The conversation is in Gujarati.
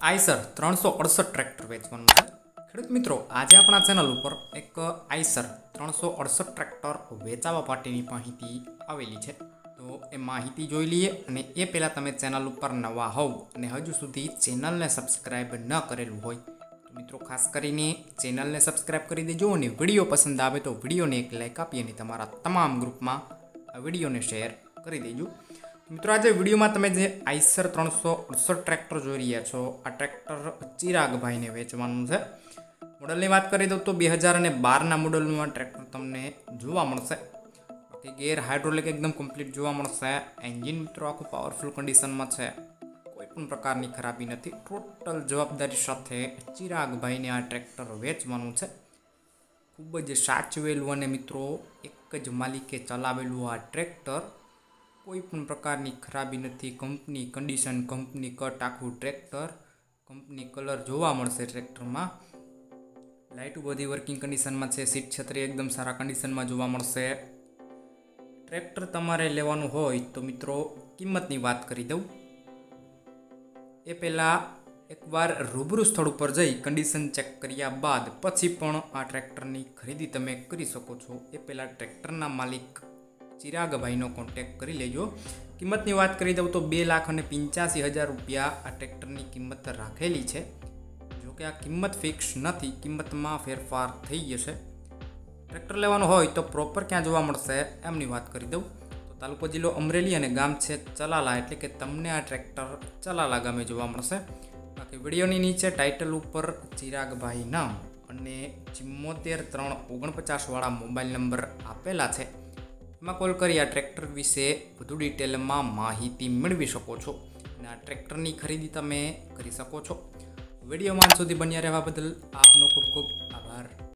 આઈસર 368 ટ્રેક્ટર વેચવાનું છે। ખેડૂત મિત્રો, આજે આપણા ચેનલ ઉપર એક આઈસર 368 ટ્રેક્ટર વેચાવા માટેની માહિતી આવેલી છે। તો એ માહિતી જોઈ લઈએ, અને એ પહેલાં તમે ચેનલ ઉપર નવા હોવ અને હજુ સુધી ચેનલને સબસ્ક્રાઈબ ન કરેલું હોય તો મિત્રો ખાસ કરીને ચેનલને સબસ્ક્રાઈબ કરી દેજો, અને વિડીયો પસંદ આવે તો વિડીયોને એક લાઈક આપી અને તમારા તમામ ગ્રુપમાં આ વિડીયોને શેર કરી દેજો। મિત્રો, આજે વિડીયોમાં તમે જે આઈસર 368 ટ્રેક્ટર જોઈ રહ્યા છો, આ ટ્રેક્ટર ચિરાગભાઈને વેચવાનું છે। મોડલની વાત કરી દઉં તો 2012ના મોડલનું આ ટ્રેક્ટર તમને જોવા મળશે। બાકી ગેર હાઇડ્રોલિક એકદમ કમ્પ્લીટ જોવા મળશે। એન્જિન મિત્રો આખું પાવરફુલ કન્ડિશનમાં છે, કોઈ પણ પ્રકારની ખરાબી નથી। ટોટલ જવાબદારી સાથે ચિરાગભાઈને આ ટ્રેક્ટર વેચવાનું છે। ખૂબ જ સાચવેલું અને મિત્રો એક જ માલિકે ચલાવેલું આ ટ્રેક્ટર, કોઈ પણ પ્રકારની ખરાબી નથી। કંપની કન્ડિશન, કંપની કટ આખું ટ્રેક્ટર, કંપની કલર જોવા મળશે ટ્રેક્ટરમાં। લાઇટો બધી વર્કિંગ કન્ડિશનમાં છે, સીટ છત્રી એકદમ સારા કન્ડિશનમાં જોવા મળશે। ટ્રેક્ટર તમારે લેવાનું હોય તો મિત્રો કિંમતની વાત કરી દઉં એ પહેલાં એકવાર રૂબરૂ સ્થળ ઉપર જઈ કન્ડિશન ચેક કર્યા બાદ પછી પણ આ ટ્રેક્ટરની ખરીદી તમે કરી શકો છો। એ પહેલાં ટ્રેક્ટરના માલિક ચિરાગભાઈનો કોન્ટેક કરી લેજો। કિંમતની વાત કરી દઉં તો 2,85,000 રૂપિયા આ ટ્રેક્ટરની કિંમત રાખેલી છે। જોકે આ કિંમત ફિક્સ નથી, કિંમતમાં ફેરફાર થઈ જશે। ટ્રેક્ટર લેવાનું હોય તો પ્રોપર ક્યાં જોવા મળશે એમની વાત કરી દઉં તો તાલુકો જિલ્લો અમરેલી અને ગામ છે ચલાલા, એટલે કે તમને આ ટ્રેક્ટર ચલાલા ગામે જોવા મળશે। બાકી વિડીયોની નીચે ટાઇટલ ઉપર ચિરાગભાઈ નામ અને 74,349 વાળા મોબાઈલ નંબર આપેલા છે, એમાં કોલ કરી આ ટ્રેક્ટર વિશે વધુ ડિટેલમાં માહિતી મેળવી શકો છો અને આ ટ્રેક્ટરની ખરીદી તમે કરી શકો છો। વિડીયોમાં અંત સુધી બન્યા રહેવા બદલ આપનો ખૂબ ખૂબ આભાર।